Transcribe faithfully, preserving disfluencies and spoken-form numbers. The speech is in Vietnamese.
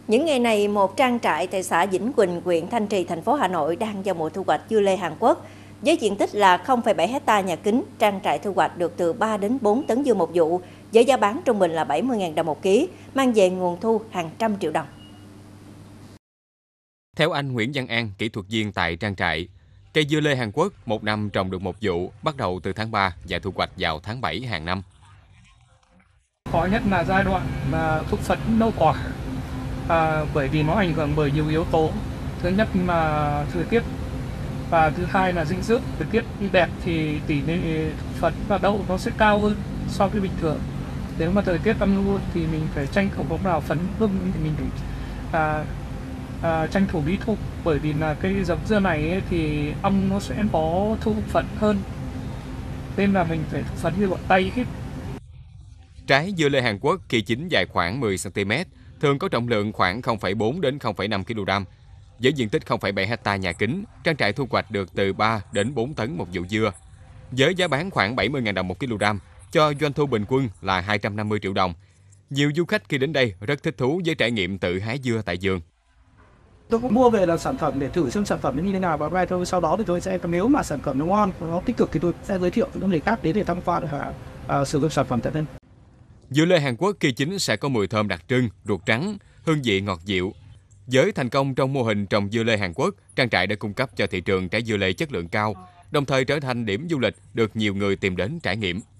Những ngày này, một trang trại tại xã Vĩnh Quỳnh, huyện Thanh Trì, thành phố Hà Nội đang vào mùa thu hoạch dưa lê Hàn Quốc. Với diện tích là không phẩy bảy héc ta nhà kính, trang trại thu hoạch được từ ba đến bốn tấn dưa một vụ, với giá bán trung bình là bảy mươi nghìn đồng một ký, mang về nguồn thu hàng trăm triệu đồng. Theo anh Nguyễn Văn An, kỹ thuật viên tại trang trại, cây dưa lê Hàn Quốc một năm trồng được một vụ, bắt đầu từ tháng ba và thu hoạch vào tháng bảy hàng năm. Khó nhất là giai đoạn mà thụ phấn nâu quả, à, bởi vì nó ảnh hưởng bởi nhiều yếu tố. Thứ nhất là thời tiết, và thứ hai là dinh dưỡng. Thời tiết đi đẹp thì tỷ lệ phấn và đậu nó sẽ cao hơn so với bình thường. Nếu mà thời tiết âm u thì mình phải tranh thủ lúc nào phấn hơn thì mình phải à, à, tranh thủ bí thu, bởi vì là cây giống dưa này ấy, thì ong nó sẽ có thu phấn hơn, nên là mình phải thu phấn như bọn tay hết. Trái dưa lê Hàn Quốc khi chín dài khoảng mười xăng ti mét, thường có trọng lượng khoảng không phẩy bốn đến không phẩy năm ki lô gam. Với diện tích không phẩy bảy héc ta nhà kính, trang trại thu hoạch được từ ba đến bốn tấn một vụ dưa. Với giá bán khoảng bảy mươi nghìn đồng một ki lô gam, cho doanh thu bình quân là hai trăm năm mươi triệu đồng. Nhiều du khách khi đến đây rất thích thú với trải nghiệm tự hái dưa tại vườn. Tôi cũng mua về là sản phẩm để thử xem sản phẩm nó như thế nào, và right thôi sau đó thì tôi sẽ, nếu mà sản phẩm nó ngon, nó tích cực thì tôi sẽ giới thiệu những người khác đến để tham quan và uh, sử dụng sản phẩm tại đây. Dưa lê Hàn Quốc khi chín sẽ có mùi thơm đặc trưng, ruột trắng, hương vị ngọt dịu. Với thành công trong mô hình trồng dưa lê Hàn Quốc, trang trại đã cung cấp cho thị trường trái dưa lê chất lượng cao, đồng thời trở thành điểm du lịch được nhiều người tìm đến trải nghiệm.